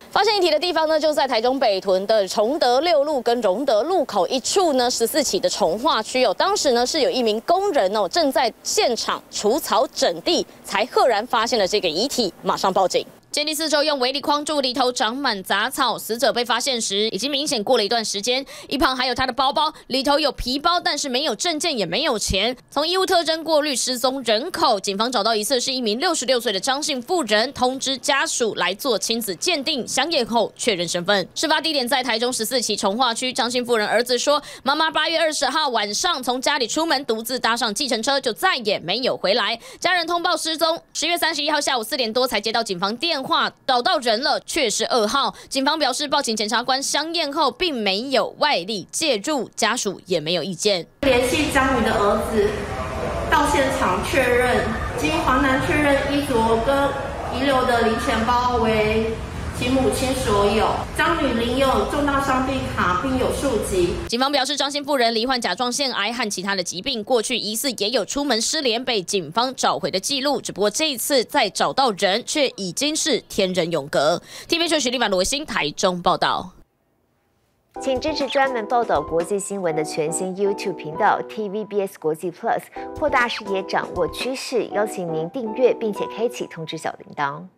发现遗体的地方呢，就在台中北屯的崇德六路跟荣德路口一处呢，14期的重化区哦。当时呢是有一名工人哦正在现场除草整地，才赫然发现了这个遗体，马上报警。 鉴定四周用围篱框住，里头长满杂草。死者被发现时，已经明显过了一段时间。一旁还有他的包包，里头有皮包，但是没有证件，也没有钱。从衣物特征过滤失踪人口，警方找到疑似是一名66岁的张姓妇人，通知家属来做亲子鉴定，详验后确认身份。事发地点在台中14期重化区。张姓妇人儿子说，妈妈8月20号晚上从家里出门，独自搭上计程车，就再也没有回来。家人通报失踪，10月31号下午4点多才接到警方电话。 找到人了，却是2号。警方表示，报警检察官相验后，并没有外力介入，家属也没有意见。 联系张女的儿子到现场确认，经华南确认衣着跟遗留的零钱包为 其母亲所有，张女领有重大伤病卡，并有数疾。 警方表示，张姓妇人罹患甲状腺癌和其他的疾病，过去疑似也有出门失联被警方找回的记录。只不过这一次再找到人，却已经是天人永隔。TVB 许立凡、罗欣台中报道。 请支持专门报道国际新闻的全新 YouTube 频道 TVBS 国际 Plus， 扩大视野，掌握趋势。邀请您订阅并且开启通知小铃铛。